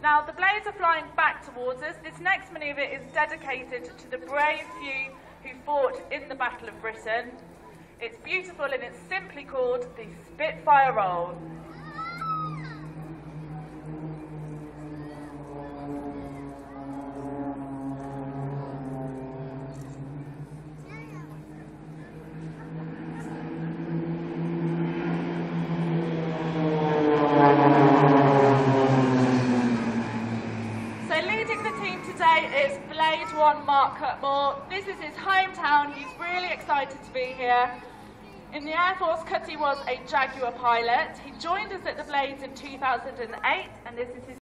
Now, the blades are flying back towards us. This next manoeuvre is dedicated to the brave few who fought in the Battle of Britain. It's beautiful and it's simply called the Spitfire roll. It's Blade 1 Mark Cutmore. This is his hometown. He's really excited to be here. In the Air Force, Cutty was a Jaguar pilot. He joined us at the Blades in 2008, and this is his